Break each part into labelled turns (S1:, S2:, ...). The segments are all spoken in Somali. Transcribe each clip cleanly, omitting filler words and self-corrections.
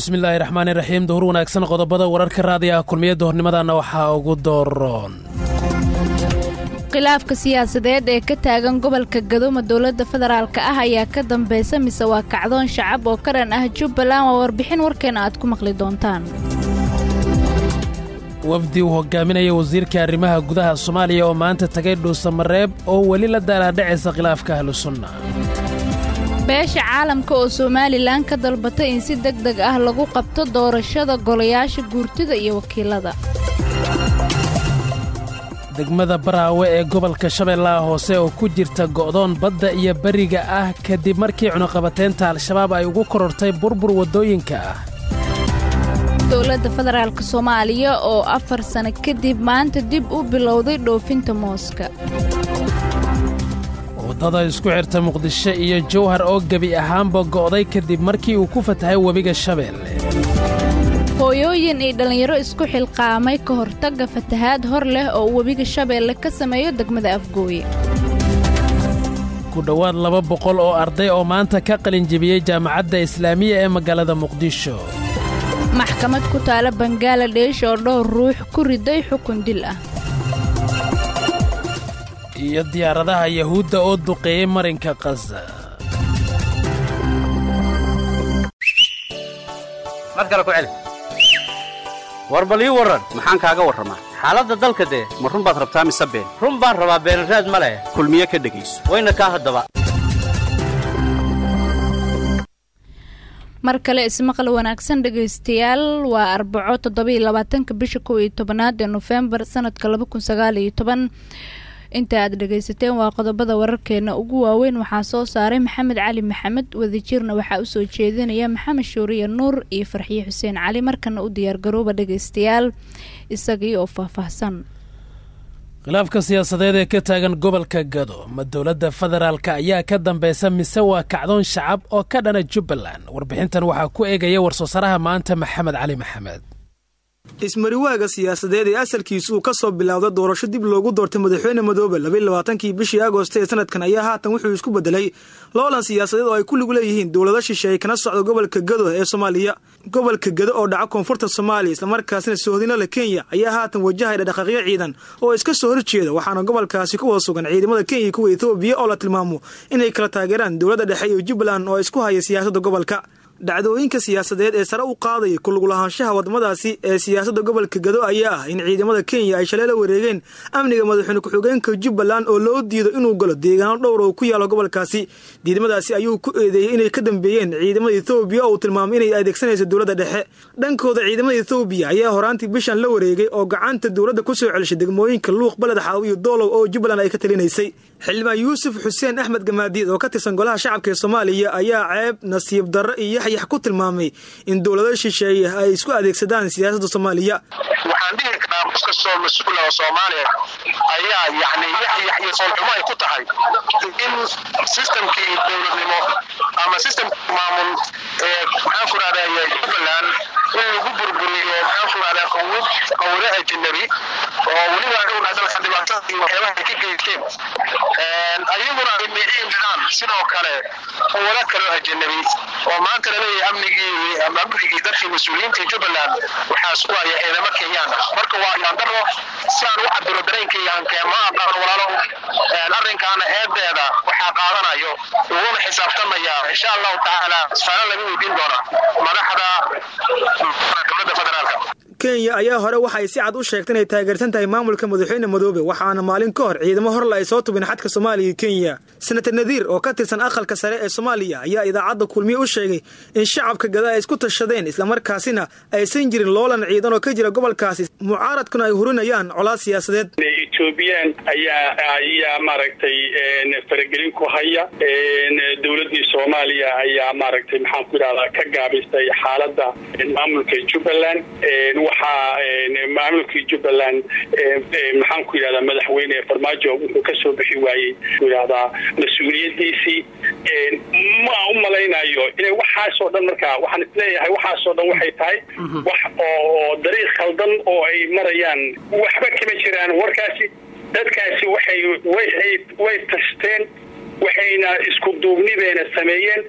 S1: bismillaahi raxmaani raxiim duhur wanaagsan qodobada wararka raadiyaha kulmiyada hornimadana waxaa ugu dooron
S2: khilaafka siyaasadeed ee ka taagan gobolka Gadooma dawladda federaalka ah ayaa ka dambaysa mise waa kacdoon shacab oo ka dhan ah Jubbaland oo warbixin warkeena aad ku maqli doontaan
S1: wafdi uu hogaaminaya wasiirka arrimaha gudaha Soomaaliya oo maanta tagay Dhuusamareeb oo wali la daaladhacaysa khilaafka ahlu sunna
S2: beesha caalamka oo Soomaaliland ka dalbatay in si degdeg ah lagu qabto doorashada golayaasha guurtida iyo wakiilada
S1: degmada Baraawe ee gobolka Shabeellaha Hoose oo ku jirta go'doon badda iyo bariga ah kadib markii cunaqabateynta al-shabaab ay ugu korortay burbur wadooyinka ah
S2: dawladda federaalka Soomaaliya oo 4 sano kadib maanta dib u bilowday dhoofinta mooska
S1: wadada isku xirta Muqdisho iyo Jowhar oo gabi ahaanba go'day kadib markii uu ku fatahay webiga Shabeelle hooyooyin iyo dhalinyaro isku xilqaamay ka hortagga fatahaad hor leh oo webiga Shabeelle ka sameeyo degmada Afgooye ku dhawaad 200 oo arday oo maanta ka qalin jabiyay jaamacadda Islaamiga ee magaalada Muqdisho maxkamad ku taala Bangladesh oo dhowr ruux ku riday xukun dil ah iyo diyaaradaha Yahuudda oo duqeeyay marinka Gaza
S3: markale ku celi warbali waran maxaan kaaga waramaa xaaladda dalka ma run baad rabtaa mise been run baan rabaa beenraad ma leh kulmiye ka dhageyso wayna ka hadaba
S2: mar kale ismaqal wanaagsan dhageystayaal waa Arbaco 27 bisha 11 ee November sanadka 2019 inta aad dhageysateen waa qodobada wararkeena ugu waaweyn waxaa soo saaray Maxamed Cali Maxamed wadajirna waxa uu soo jeedinaya Maxamed Shuuriye Nuur iyo Farxiye Xuseen Cali markana u diyaar garooba dhageystayaal isagii oo faahfaahsan
S1: khilaafka siyaasadeed ee ka taagan gobolka Gado ma dawladda federaalka ayaa ka dambaysa mise waa kacdoon shacab oo ka dhana Jubbaland warbixintan waxaa ku eegaya warsoosaraha maanta Maxamed Cali Maxamed
S4: ismariwaaga siyaasadeed ee asalkiisu uu ka soo bilowday doorasho dib loogu doortay madaxweyne Madoobe 22 bishii Agoosto ee sanadkan ayaa haatan wuxuu isku bedelay loolan siyaasadeed oo ay ku lug leeyihiin dawlado shisheeye kana socda gobolka Gado ee Soomaaliya gobolka Gado oo dhaca koonfurta Soomaaliya isla markaasina Soodina la Kenya ayaa haatan wajahaya dhaqaaqyo ciidan oo iska soo horjeeda waxaana gobolkaasi ku wada sugan ciidamada Kenya iyo Ethiopia oo la tilmaamo inay kala taageeraan dawladda dhexe iyo Jubbaland oo isku haya siyaasadda gobolka dhacdooyinka siyaasadeed ee sare u qaaday ku lug lahaanshaha wadamadaasi ee siyaasadda gobolka Gado ayaa ah in ciidamada Kenya ay shalay la wareegeen amniga madaxweyne ku-xigeenka Jubbaland oo loo diido inuu galo deegaano dhowr oo ku yaala gobolkaasi diidmadaasi ayuu ku eedeeyay inay ka dambeeyeen ciidamada Ethiopia oo tilmaamay inay adeegsanayso dawladda dhexe dhankooda ciidamada Ethiopia ayaa horaantii bishan la wareegay oo gacanta dawladda ku soo celisay degmooyinka Luuq Balad Xaawi iyo Doolow oo Jubbaland ay ka talinaysay xildhibaan Yuusuf Xuseen Axmed Gamaadiid oo ka tirsan golaha shacabka ee Soomaaliya ayaa ceeb nasiib darro iyo yaxyax ku tilmaamay in dawladaha shisheeye ay isku adeegsadaan siyaasadda Soomaaliya
S5: waxaan dhihi karaa qof soo mas'uul ah oo Soomaaliya ayaa yaxyax iyo soolxumo ay ku tahay in systemkii dawladnimo ama systemkii maamul ee maxaan ku raadayay Jubbaland in lagu burburiyo maxaan ku raadayay qowle ajnabi oo waliba uu dalka dhibaatada iyo waxyaabaha ka geysteen ayaguna ay meeyeen sidoo kale qowle kale ajnabi oo maanta la leeyahay amnigii dadkii mas'uuliyiinta Jubbaland waxaa soo ay ciidamada Kenya marka waa yandaro si aan u cabiro dareenkayga ma aqaan walaalo arrinkaana eedeeda waxaa qaadanayo uuna xisaabtamaya insha Allah taala su'aalo lagu weydiin doona madaxda dawladda federaalka
S4: Kenya ayaa hore waxay si cad u sheegtay inay taageersan tahay maamulka madaxweyne Madoobe waxaana maalin ka hor ciidamo hor la ay soo tubin xadka Soomaaliya iyo Kenya Senator Nadiir oo ka tirsan aqalka sare ee Soomaaliya ayaa idaacadda kulmiye u sheegay in shacabka Gado ay isku tashadeen isla markaasina aysan jirin loolan ciidan oo ka jira gobolkaasi mucaaradkuna ay hurinayaan colaad siyaasadeed
S6: Ethiopian ayaa maaragtay faragelin ku haya dawladda Soomaaliya ayaa maaragtay maxaan ku raadaa ka gaabistay xaaladda maamulka Jubbaland waxa maamulka Jubbaland maxaan ku raadaa madaxweyne Farmaajo wuxuu ka soo bixi waayay raadaa mas'uuliyadiisii ma u malaynayo inay waxaas oo dhan markaa waxaan isleeyahay waxaas oo dhan waxay tahay wax oo dariiq khaldan oo ay marayaan waxba kama jiraan warkaasi dadkaasi way tasteen waxayna isku duubnideena sameeyeen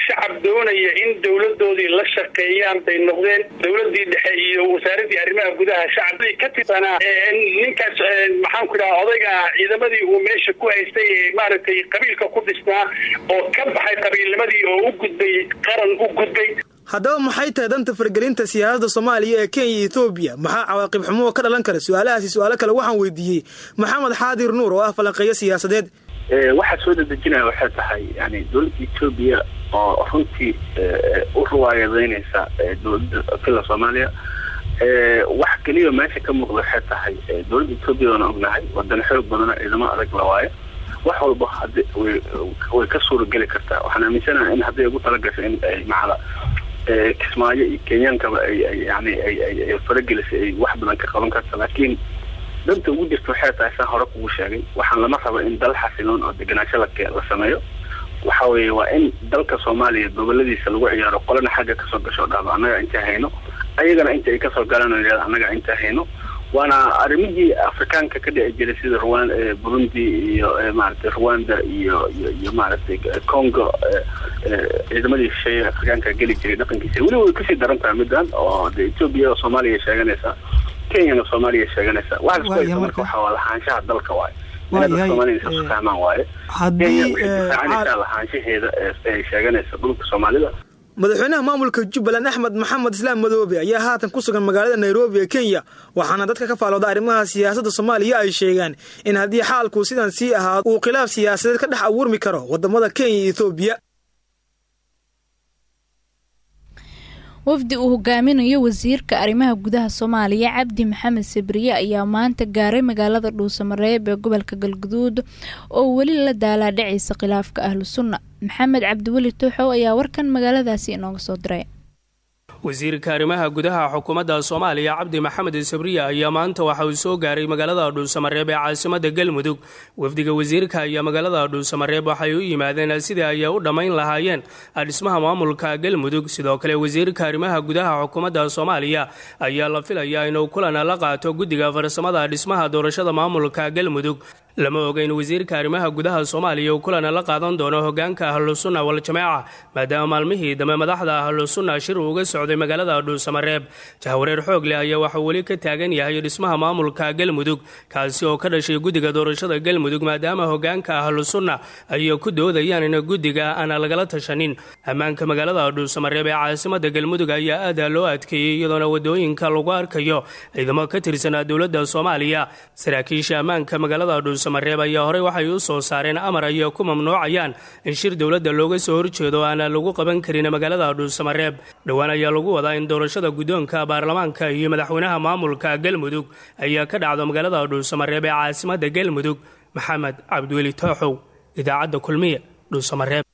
S6: shacab doonaya in dowladoodii la shaqeeyaan bay noqdeen. dowladii dhexe iyo wasaaradii arrimaha gudaha shacabay ka tirsanaa ninkaas maxaan ku dhahaa odayga ciidamadii uu meesha ku haystay maaragtay qabiilka ku dhisnaa oo ka baxay qabiilnimadii oo u gudbay qaran u gudbay.
S4: haddaba maxay tahay danta fargelinta siyaasadda Soomaaliya ee Kenya iyo Ethiopia maxaa cawaaqib xumo ka dhalan kara su'aalahaasi su'aalo kale waxaan weydiiyey Maxamed Xaadir Nuur oo ah falanqeeyo siyaasadeed.
S7: waxa soo dadejinaya waxay tahay yani dawladda Ethiopia oo runtii u ruwaayadeynaysa dawladda Soomaaliya wax kaliya meesha ka muuqda waxay tahay dawladda Ethiopia oo ognahay wadan xoog badan ciidamo adag la waayo wax walba way ka suura gali kartaa. waxaan aaminsanahay in haddii ugu talagashay in ay macala Kismaayo iyo Kenyankaba ay faragelisay ay wax badan ka qaban kartaa, laakiin danta ugu jirta waxay tahay saan hore kugu sheegay waxaan lama rabo in dal xasiloon oo deganaansho la sameeyo. waxa weeye waa in dalka Soomaaliya goboladiisa lagu ciyaaro qolana xagga ka soo gasho dhaaba anaga inta hayno ayagana inta ay ka soo galanayaan anaga inta hayno. waana arrimihii Afrikaanka ka dhici jiray sida Burundi iyo maaragtay Rwanda iyo maaragtay Congo ciidamadii shay Afrikaanka gali jiray dhaqankiisa weli way kasii daran tahay midaan oo Ethiopia oo Soomaaliya sheeganaysa Kenya oo Soomaaliya sheeganaysa waxa waa lahaanshaha dalka waaye Soomaaliya isku fahmaan waaye haddii lahaanshaheeda ay sheeganaysa dhulka Soomaalida.
S4: madaxweynaha maamulka Jubbaland Axmed Maxamed Islaam Madoobe ayaa haatan ku sugan magaalada Nairobi ee Kenya waxaana dadka ka faalooda arrimaha siyaasadda Soomaaliya ay sheegaan in haddii xaalku sidan sii ahaa uu khilaaf siyaasadeed ka dhex abuurmi karo wadamada Kenya iyo Ethiopia.
S2: wafdi uu hogaaminayo wasiirka arrimaha gudaha Soomaaliya Cabdi Maxamed Sabriye ayaa maanta gaaray magaalada Dhuusamareeb ee gobolka Galgaduud oo weli la daalaa-dhacaysa khilaafka ahlu sunna. Maxamed Cabdiweli Tuuxow ayaa warkan magaaladaasi inooga soo diray.
S8: wasiirka arrimaha gudaha xukuumadda Soomaaliya Cabdi Maxamed Sabriye ayaa maanta waxa uu soo gaaray magaalada Dhuusamareeb ee caasimadda Galmudug. wafdiga wasiirka ayaa magaalada Dhuusamareeb waxay u yimaadeen sidii ay u dhamayn lahaayeen dhismaha maamulka Galmudug. sidoo kale wasiirka arrimaha gudaha xukuumadda Soomaaliya ayaa la filayaa inuu kulan la qaato guddiga farsamada dhismaha doorashada maamulka Galmudug. lama ogeyn wasiirka arrimaha gudaha Soomaaliya uu kulan la qaadan doono hogaanka Ahlus Sunna wal Jamaaca maadaama maalmihii dambe madaxda Ahlus Sunna shir uga socday magaalada Dhuusamareeb. jahwareer xoog leh ayaa waxa weli ka taagan yahay dhismaha maamulka Galmudug kaasi oo ka dhashay guddiga doorashada Galmudug maadaama hogaanka Ahlus Sunna ay ku doodayaan in guddiga aan lagala tashanin. ammaanka magaalada Dhuusamareeb ee caasimadda Galmudug ayaa aad loo adkeeyay iyadoo wadooyinka lagu arkayo ciidamo ka tirsan dawladda Soomaaliya. saraakiisha ammaanka magaalada Dhuusamareeb ayaa hore waxay u soo saareen amar ay ku mamnuucayaan in shir dawladda looga soo horjeedo aan lagu qaban karin magaalada Dhuusamareeb. dhawaan ayaa lagu wadaa in doorashada guddoonka baarlamaanka iyo madaxweynaha maamulka Galmudug ayaa ka dhacdo magaalada Dhuusamareeb ee caasimadda Galmudug. Maxamed Cabdiweli Tuuxow, idaacadda Kulmiye, Dhuusamareeb.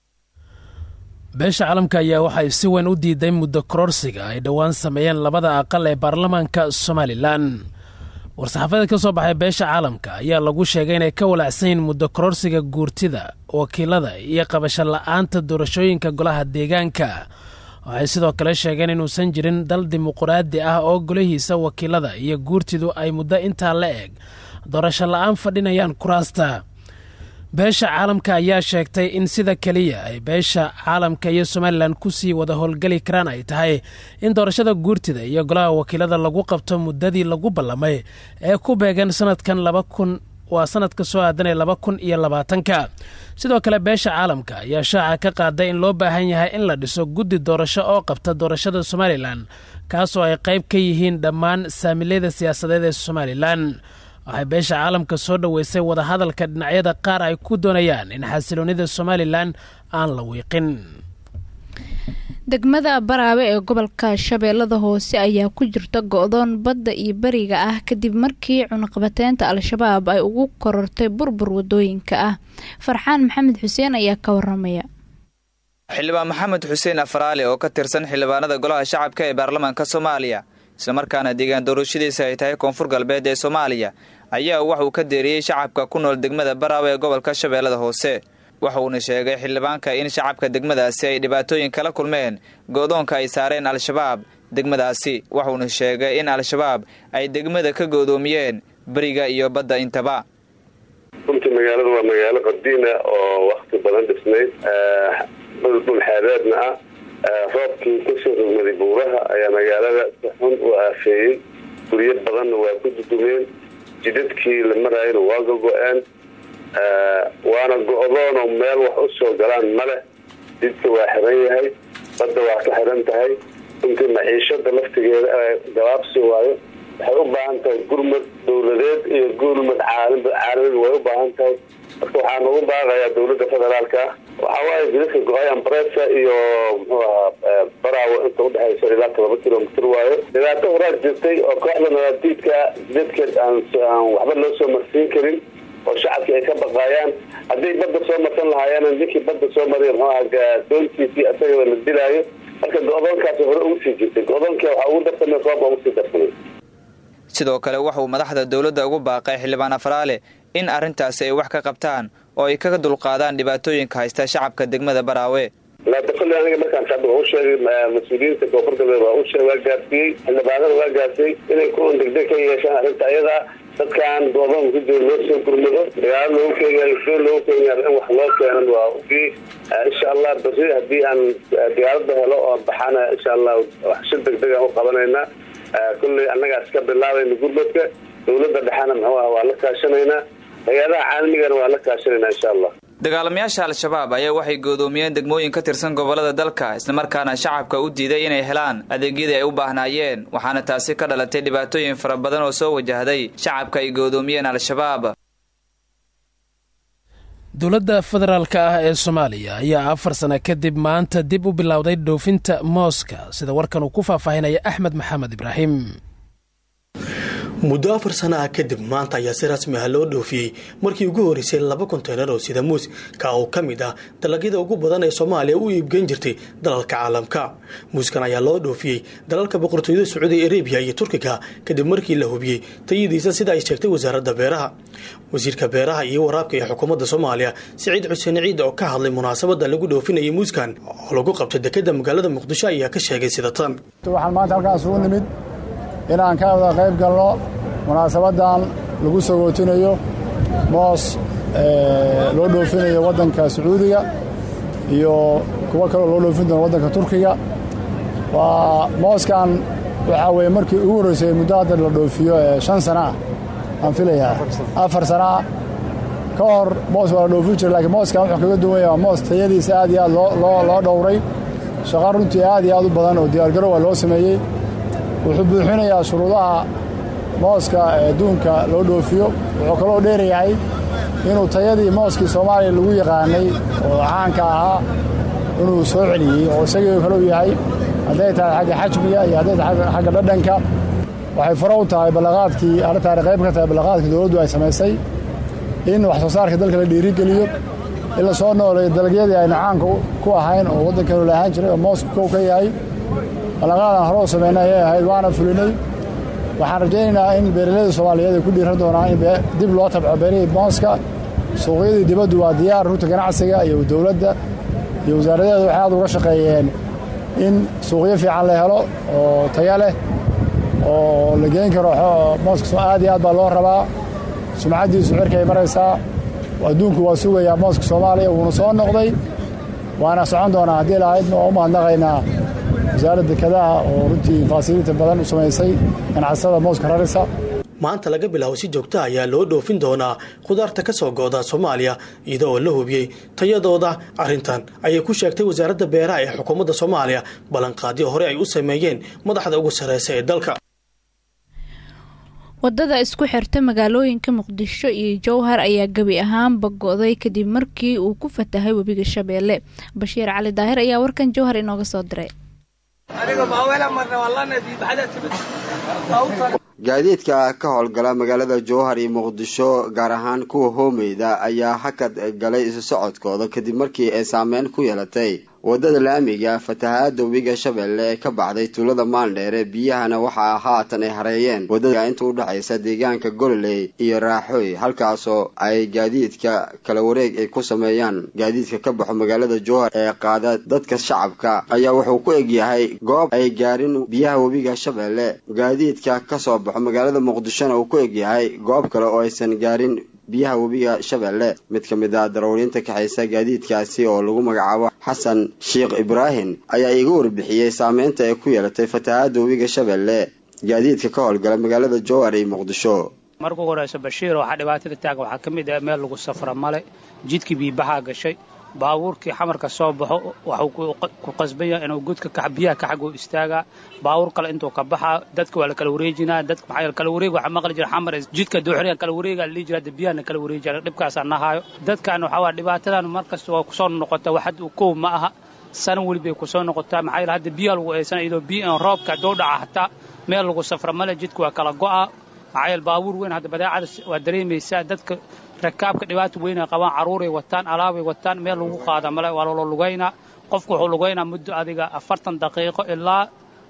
S1: beesha caalamka ayaa waxay si weyn u diiday muddo kororsiga ay dhawaan sameeyeen labada aqal ee baarlamaanka Somaliland. war-saxaafadeed ka soo baxay beesha caalamka ayaa lagu sheegay inay ka walaacsan muddo kororsiga guurtida wakiilada iyo qabasho la'aanta doorashooyinka golaha deegaanka. waxay sidoo kale sheegeen inuusan jirin dal dimuqraadi ah oo golahiisa wakiilada iyo guurtidu ay muddo intaa la eg doorasho la'aan fadhinayaan kuraasta. beesha caalamka ayaa sheegtay in sida kaliya ay beesha caalamka iyo Somaliland ku sii wada howlgali karaan ay tahay in doorashada guurtida iyo golaha wakiilada lagu qabto muddadii lagu ballamay ee ku beegan sanadkan 2000 waa sanadka soo aadanay 2020. sidoo kale beesha caalamka ayaa shaaca ka qaaday in loo baahan yahay in la dhiso guddi doorasho oo qabta doorashada Somaliland kaasoo ay qayb ka yihiin dhammaan saamilada siyaasadeed ee Somaliland. waxay beesha caalamka soo dhaweysay wada hadalka dhinacyada qaar ay ku doonayaan in xasiloonida Somaliland aan la wiiqin.
S2: degmada Baraawe ee gobolka Shabeellada Hoose ayaa ku jirta go'doon badda iyo bariga ah kadib markii cunaqabateynta Al-Shabaab ay ugu korortay burbur wadooyinka ah. Farxaan Maxamed Xuseen ayaa ka waramaya.
S9: xildhibaan Maxamed Xuseen Afraale oo ka tirsan xildhibaanada golaha shacabka ee baarlamaanka Soomaaliya isla markaana deegaan doorashadiisa ay tahay koonfur galbeed ee Soomaaliya ayaa wax uu ka deeriyay shacabka ku nool degmada Baraawe ee gobolka Shabeellada Hoose. waxa uu sheegay xildhibaanka in shacabka degmadaasi ay dhibaatooyin kala kulmeen go'doonka ay saareen Al-Shabaab degmadaasi. waxa uu sheegay in Al-Shabaab ay degmada ka go'doomiyeen bariga iyo badda intaba.
S10: runtii magaaladu waa magaalo qadiina oo waqti badan dhisnayd dhul xeebeedna ah roobkii kasoo rogmaday buuraha ayaa magaalada si xun u aafeeyey guryo badanna waa ku dudumeen jidadkii la marayana waa gogo-een waana go-doon oo meel wax u soo galaan male jidka waa xiran yahay badda waa ka xiran tahay intii maciishada laftigeeda gabaabsi waayo waxay u baahan tahay gurmad dowladeed iyo gurmad caalami way u baahan tahay marka waxaan ugu baaqayaa dowladda federaalka waxa waaye jidadka go-ayaan baresa iyo muxuu ahaa baraawo inta udhexaysa ilaa 7 kilomitr waayo dhibaato horaad jirtay oo kooxda nabadiidka jidadkeed aan waxba loo soo marsiin karin oo shacabkii ay ka baqaayaan haddii badda soo marsan lahaayeen ninkii badda soo mariya muxuu ahaa doontiisii asagaba la dilaayo marka go-doonkaasi hore ugu sii jirtay go-doonka waxaa ugu darsamay roob ugu sii darsamay
S9: sidoo kale waxa uu madaxda dowladda ugu baaqay xildhibaan Afraale in arrintaasi ay wax ka qabtaan oo ay kaga dulqaadaan dhibaatooyinka haysta shacabka degmada Baraawe
S10: la daqal aniga markaan shacabka u sheegay mas'uuliyiinta gobolka waa u sheegay gaarsiiyay xildhibaanada waa gaarsiiyay inay ku degdeg ka yeeshaan arrinta ayada dadkan doodon ku jiro loo soo gurmado dagaal loo keenay in wax loo keenan waa insha Allah bari hadii aan diyaarada helo oo baxana insha Allah wax si degdeg ah u qabanayna kulli annaga iska bilaabay gurmadka dowladda dhaxana waa la kaashanayna hay'adaha caalamiga waa la kaashanayna insha Allah
S9: dagaalamayaasha al-shabaab ayaa waxay go'doomiyeen degmooyin ka tirsan gobolada dalka isla markaana shacabka u diiday inay helaan adeegyada ay u baahnaayeen waxaana taasi ka dhalatay dhibaatooyin fara badan oo soo wajahday shacabka ay go'doomiyeen al-shabaab
S11: dowladda federaalka ah ee Soomaaliya ayaa 4 sano kadib maanta dib u bilowday dhoofinta mooska sida warkan uu ku faahfaahinaya Axmed Maxamed Ibraahim
S12: muddo 4 sano kadib maanta ayaa si rasmi ah loo dhoofiyay markii ugu horeysay 2 konteenar oo sida muus ka oo kamid ah dalagyada ugu badan ee Soomaaliya u iibgeyn jirtay dalalka caalamka muuskan ayaa loo dhoofiyay dalalka boqortooyada Sacuudi Arabia iyo Turkiga kadib markii la hubiyay tayadiisa sida ay sheegtay wasaaradda beeraha wasiirka beeraha iyo waraabka ee xukuumadda Soomaaliya Saciid Xuseen Ciid oo ka hadlay munaasabada lagu dhoofinayay muuskan oo lagu qabtay dekedda magaalada Muqdisho ayaa ka sheegay sida tan
S13: waxaan maanta halkaas u nimid inaan ka wada qayb galno munaasabadan lagu soo gootinayo moos loo dhoofinayo wadanka Sacuudiga iyo kuwa kale loo dhoofin doono wadanka Turkiga waa mooskan waxa weeye markii ugu horeysay muddo hadda la dhoofiyo 5 sano aan filayaa 4 sano ka hor moos waa la dhoofin jiray laakiin mooskan wuxuu kaga duwan yahay moos tayadiisa aad iyo aad loo dhowray shaqo runtii aad iyo aad u badan oo diyaar garow loo sameeyay wuxuu buuxinayaa shuruudaha mooska adduunka loo dhoofiyo wuxuu kaloo dheerayahay inuu tayadii mooskii Soomaaliya lagu yaqaanay oo caanka ahaa inuu soo celiyay oo isagoo kale u yahay haday tahay xagga xajmiga iyo haday tahay xagga dhadhanka waxay faro u tahay balaqaadkii arrinta qayb ka tahay balaqaadkii dawladdu ay sameysay in wax soo saarka dalka la dhiirigeliyo ila soo nooleeyo dalagyadii ay caanka ku ahayn oo wadanka la ahaan jiray oo moosku ka yahay balaqaadan hore u sameynay ahayd waana fulinay waxaan rajaynaynaa in beeraleyda Soomaaliyeed ay ku dhiiran doonaan in dib loo tabco beeraleyda mooska suuqyada dibadda waa diyaar runta ganacsiga iyo dawladda iyo wasaaradeeda waxay aad uga shaqeeyeen in suuqyo fiican la helo oo tayo leh oo la geyn karo mooska aad iyo aad baa loo rabaa sumcadiisu cirka ay maraysaa adduunku waa sugayaa mooska Soomaaliya wuuna soo noqday waana socon doonaa haddii la aydno oo mahadnaqaynaa wasaaradda kadaha oo runtii faasilinta badan u sameysay ganacsatada mooska rarisa
S12: maanta laga bilaabo si joogto ah ayaa loo dhoofin doonaa khudaarta ka soo go'da Soomaaliya iyadoo la hubiyay tayadooda arintan ayay ku sheegtay wasaaradda beeraha ee xukuumadda Soomaaliya balanqaadyo hore ay u sameeyeen madaxda ugu sareysa ee dalka
S2: wadada isku xirta magaalooyinka Muqdisho iyo Jowhar ayaa gabi ahaan bago'day kadib markii uu ku fatahay webiga Shabeelle Bashiir Cali Daahir ayaa warkan Jowhar inooga soo diray
S14: gaadiidka ka howlgala magaalada Jowhar iyo Muqdisho gaar ahaan kuwa hoomeyda ayaa hakad galay isu socodkooda kadib markii ay saameyn ku yeelatay wadada laamiga fatahaada webiga Shabeelle ee ka baxday tuulada Maandheere biyahana waxa haatan ay hareeyeen wadada inta u dhaxaysa deegaanka Gololey iyo Raaxooy halkaas oo ay gaadiidka kala wareeg ay ku sameeyaan gaadiidka ka baxo magaalada Jowhar ee qaada dadka shacabka ayaa wuxuu ku eg yahay goob ay gaarin biyaha webiga Shabeelle gaadiidka ka soo baxo magaalada Muqdisho uu ku eg yahay goob kale oo aysan gaarin biyaha webiga Shabeelle. Mid ka mid ah darawaliinta kaxaysa gaadiidkaasi oo lagu magacaabo Xasan Sheekh Ibrahim ayaa iga warbixiyay saameynta ay ku yeelatay fatahaadda webiga Shabeelle gaadiidka ka howlgala magaalada Jowhar iyo Muqdisho.
S15: markuu horeyso Bashiir waxa dhibaatada taagan waxa kamid ah meel lagu safro male jidkii biyaha gashay baabuurkii xamarka soo baxo waxa ku qasbaya inuu gudka ka biyaha ka xago istaaga baabuur kale intuu ka baxa dadka waa la kala wareejinaa dadka maxay kala wareeg waxa maqal jira xamar jidka dooxriga kala wareega li jira biyana kala wareejina dhibkaas aan nahayo dadkan waxa dhibaatadan markasta waa ku soo noqota waxa uu ku ma aha san waliba ku soo noqota maxay hadda biyo lagu aysan idoo biyo roobka dowdhaca hatta meel lagu safro male jidku waa kala go'a maxay baabuur weyn hadda badeecada waa dareemaysaa dadka rakaabka dhibaato weyn ay qabaan caruuray wataan alaabay wataan meel lagu qaada male waa loo lugayna qofku wuxuu lugaynaa muddo adiga 40 daqiiqo ilaa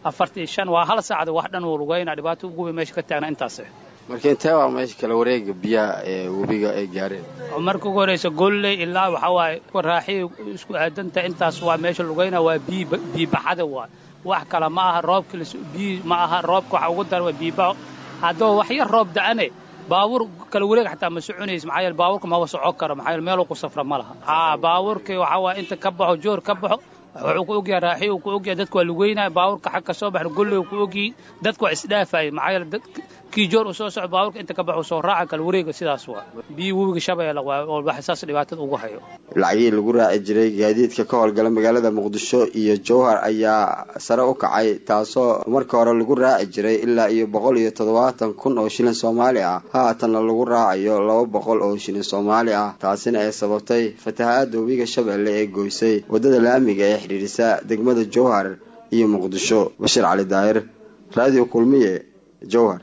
S15: 45 waa hal saacad wax dhan uu lugayna dhibaato ugu weyn meesha ka taagna intaas
S14: markii inta waa meesha kala wareega biyaha ee webiga ay gaareen
S15: markii ugu horeysa golley ilaa waxa waay raaxi isku aadanta intaas waa meesha lugayna waa biyo baxada waa wax kala ma aha roobka biyo ma aha roobka waxa ugu dar waa biyo hadoo wax yar roob da'ane baabuur kala wareeg xataa ma soconays maxay baabuurka ma waso karo maxay meel ku safra ma laha baabuurka waxa waa inta ka baxo joor ka baxo wuxuu ku ogyahay raaxi uu ku ogyahay dadku waa lugeynaa baabuurka xaq ka soo baxo golley ku ogyahay dadku waa isdhaafay maxay dadka kii joor u soo socdo baabuurka inta ka baxo soo raaca kala wareega sidaas waa biyo webiga Shabeelle waa oo wax saas dhibaatada ugu hayo
S14: lacagii lagu raaci jiray gaadiidka ka howlgala magaalada Muqdisho iyo Jowhar ayaa sare u kacay taasoo marka hore lagu raaci jiray ilaa iyo 170,000 oo shilin Soomaali ah haatan lagu raacayo 200 oo shilin Soomaali ah taasina ay sababtay fatahaadda webiga Shabeelle ee goysay wadada laamiga ee xiriirisa degmada Jowhar iyo Muqdisho. Bashir Cali Daahir, Radio Kulmiye, Jowhar.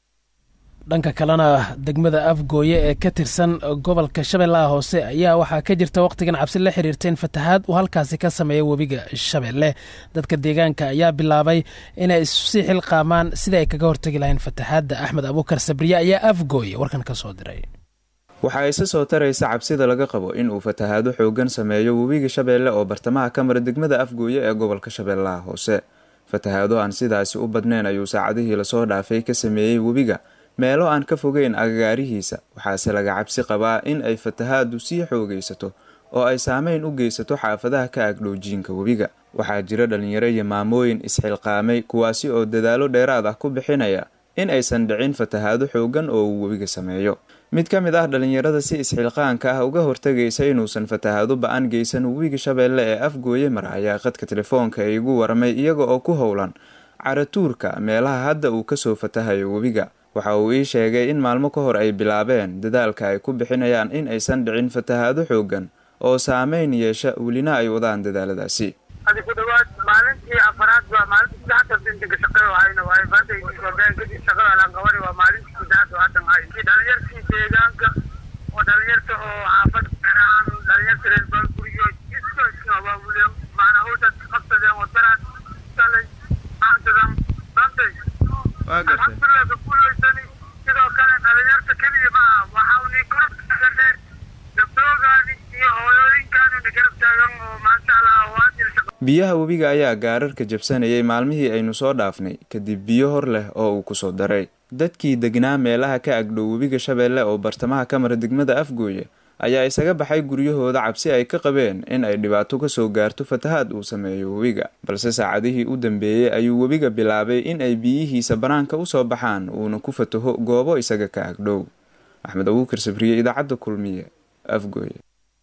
S11: dhanka kalena degmada Afgooye ee ka tirsan gobolka Shabeellaha Hoose ayaa waxaa ka jirta waqtigan cabsi la xiriirtay in fatahaad uu halkaasi ka sameeyo webiga Shabeelle dadka deegaanka ayaa bilaabay inay isu xilqaamaan sida ay kaga hortagi lahayn fatahaadda. Axmed Abuukar Sabriye ayaa Afgooye warkan ka soo diray.
S16: waxa ay soo taraysa cabsida laga qabo in uu fatahaado xoogan sameeyo webiga Shabeelle oo bartamaha ka mara degmada Afgooye ee gobolka Shabeellaha Hoose. fatahaado aan sidaasi u badnayn ayuu saacadihii la soo dhaafay ka sameeyay webiga meelo aan ka fogeyn agagaarihiisa waxaase laga cabsi qabaa in ay fatahaadu sii xoogaysato oo ay saameyn u geysato xaafadaha ka agdhowjiinka webiga. waxaa jira dhalinyaro iyo maamooyin isxilqaamay kuwaasi oo dadaalo dheeraad ah ku bixinaya in aysan dhicin fatahaado xoogan oo uu webiga sameeyo. mid ka mid ah dhalinyarada si isxilqaanka ah uga hortagaysa inuusan fatahaado ba-an geysan webiga Shabeelle ee Afgooye mar ayaa qadka telefoonka ay ugu waramay iyaga oo ku howlan caratuurka meelaha hadda uu kasoo fatahayo webiga. waxa uu ii sheegay in maalmo ka hor ay bilaabeen dadaalka ay ku bixinayaan in aysan dhicin fatahaado xoogan oo saameyn yeesha welina ay wadaan dadaaladaasi.
S17: adigu dhawaad maalintii afraad waa maalintii saddexda inta shaqada ayna way baantay go'aankii shaqada la qabay waa maalintii saddexda hadan ay dhalinyartii deegaanka oo dhalinyarta oo xaafad qaraan dhalinyarta reer Balguriyo iska waa wulen maana oo dad qabsadeen oo taraad salay aantadan bantay alhamdulillah kullaytani sidoo kale dhalinyarta kaliya ma waxa uu ni kortay dabdoogaani iyo hooyooyinkaani garab taagan oo maasha Allah
S16: biyaha webiga ayaa gaararka jabsanayay maalmihii aynu soo dhaafnay kadib biyo hor leh oo uu ku soo daray. dadkii degnaa meelaha ka agdhow webiga Shabeelle oo bartamaha ka mara degmada Afgooye ayaa isaga baxay guryahooda cabsi ay ka qabeen in ay dhibaato ka soo gaarto fatahaad uu sameeyo webiga. balse saacadihii u dambeeyay ayuu webiga bilaabay in ay biyihiisa banaanka u soo baxaan uuna ku fataho goobo isaga ka agdhow. Axmed Abuukar Sabriye, Idaacadda Kulmiye, Afgooye.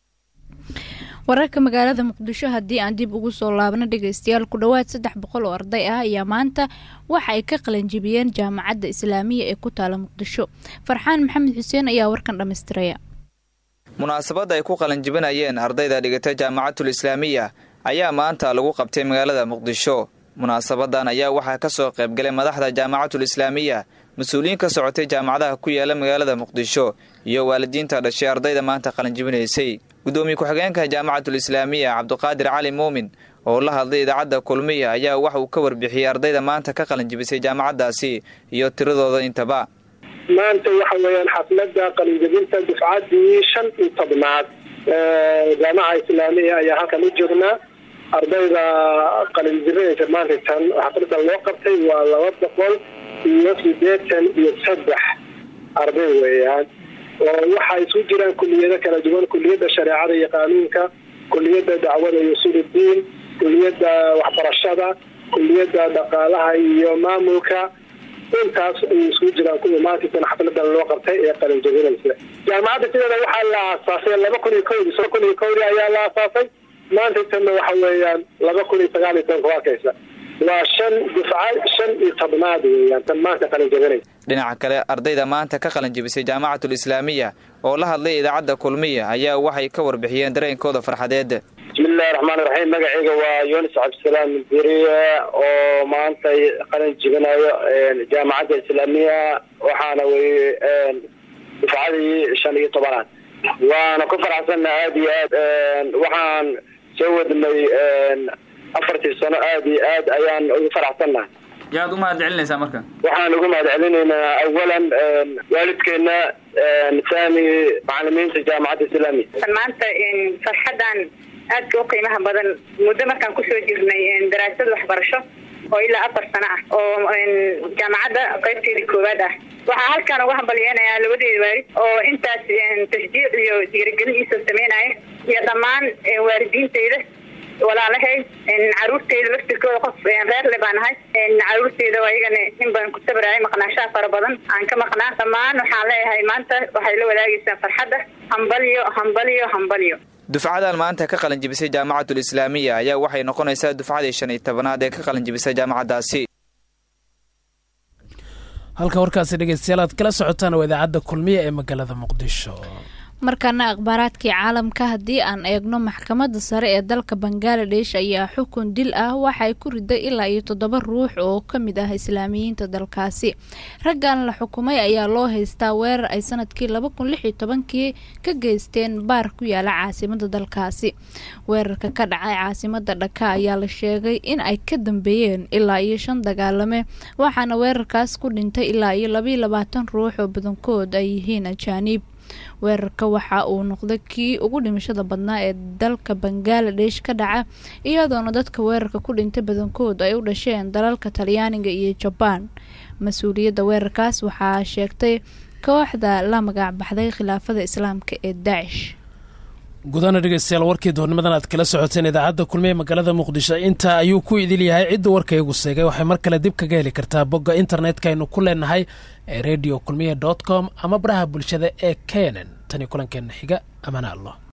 S2: wararka magaalada Muqdisho haddii aan dib ugu soo laabno dhageystayaal ku dhawaad 300 oo arday ah ayaa maanta waxa ay ka qalin jibiyeen jaamacadda Islaamiga ee ku taala Muqdisho. Farxaan Maxamed Xuseen ayaa warkan dhameystiraya.
S9: munaasabada ay ku qalin jibinayeen ardayda dhigata jaamacadda Islaamiga ayaa maanta lagu qabtay magaalada Muqdisho. munaasabadan ayaa waxaa ka soo qayb galay madaxda jaamacadda Islaamiga, mas'uuliyiin ka socotay jaamacadaha ku yaala magaalada Muqdisho iyo waalidiinta dhashay ardayda maanta qalin jibinaysay. gudoomiye ku-xigeenka jaamacadda Islaamiga Cabduqaadir Cali Muumin oo la hadlay Idaacadda Kulmiye ayaa waxa uu ka warbixiyay ardayda maanta ka qalin jibisay jaamacadaasi iyo tiradooda intaba.
S5: maanta waxa weeyaan xafladda qalin jibinta dufcadii 15aad jaamacadda Islaamiga ayaa halkan u joognaa. ardayda qalin jibinaysa maanta tan xafladda loo qabtay waa 283 arday weeyaan.
S18: oo waxay isu jiraan kulliyado kala duwan, kulliyadda shareecada iyo qaanuunka, kulliyadda dacwada iyo usuuludiin, kulliyadda waxbarashada, kulliyadda dhaqaalaha iyo maamulka. intaas ay isku jiraan kuwa maanta xafladan loo qabtay ee qalin jabinaysa. jaamacadda sideeda waxaa la aasaasay 2001 ayaa la aasaasay. maanta tanna waxa weeyaan 2019 ku arkaysa. waa 5 dufcad 15 weeyaan tan maanta qalin jabinaysa.
S9: dhinaca kale ardayda maanta ka qalin jabisay jaamacatul islaamiya oo la hadlay idaacadda kulmiye ayaa waxay ka warbixiyeen dareenkooda farxadeed.
S19: bismillahi raxmaani raxiim. magacayga waa yunis cabdisalaam beriye oo maanta qalin jibinayo jaamacadda islaamiya, waxaana way dufcadii 15aad. waana ku faraxsannahay aad iyo aad. waxaan soo wadnay 4 sano, aad iyo aad ayaan ugu faraxsannahay.
S9: yaad u mahad celinaysaa marka?
S19: waxaan ugu mahad celinaynaa awalan waalidkeena, thani macallimiinta jaamacadda islaamiya.
S20: maanta farxadan aadka u qiimaha badan muddo markaan kusoo jirnay daraasad waxbarasho oo ilaa 4 sano ah oo jaamacadda qaybteedii koowaad ah. waxaa halkaan uga hambalyeenayaa labadeeda waalid oo intaas tashjiic iyo dhiirigelin iisoo sameynaya, iyo dhammaan waalidiinteyda, walaalahay, caruurteyda laftirkooda qof reer le baan ahay. caruurteyda ayagana in badan ku sabrayay maqnaashaha fara badan aan ka maqnaa. dhammaan waxaan leeyahay maanta waxay la wadaagaysaa farxadda. hambalyo hambalyo hambalyo.
S9: dufcadan maanta ka qalin jabisay jaamacatul islaamiya ayaa waxay noqonaysaa dufcadii 15aad ee ka qalin jabisay jaamacadaasi.
S11: halka warkaasi dhegeystayaal aad kala socotaan waa idaacadda kulmiye ee magaalada muqdisho.
S2: markana akhbaaraadkii caalamka haddii aan eegno, maxkamadda sare ee dalka Bangladesh ayaa xukun dil ah waxay ku riday ilaa 7 ruux oo ka mid ah islaamiyiinta dalkaasi. raggan la xukumay ayaa loo haystaa weerar ay sanadkii 2016 ka geysteen baar ku yaala caasimadda dalkaasi. weerarka ka dhacay caasimadda Dhaka ayaa la sheegay in ay ka dambeeyeen ilaa 5 dagaalame, waxaana weerarkaas ku dhintay ilaa 22 ruux oo badankood ay yihiin ajaanib. weerarka waxa uu noqday kii ugu dhimashada badnaa ee dalka Bangladesh ka dhaca, iyadoona dadka weerarka ku dhintay badankood ay u dhasheen dalalka Talyaaniga iyo Japan. mas-uuliyadda weerarkaas waxaa sheegtay kooxda la magac baxday khilaafada islaamka ee Daesh.
S11: gudana dhegeystayaal warkii doornimadan aad kala socoteen idaacadda kulmiye magaalada muqdisho intaa ayuu ku idil yahay. cidda warkaygu seegay waxay mar kale dib kaga heli kartaa bogga internetka aynu ku leenahay ee radiokulmiye.com ama baraha bulshada ee KNN. tani kulankeena xiga, amaan Allah.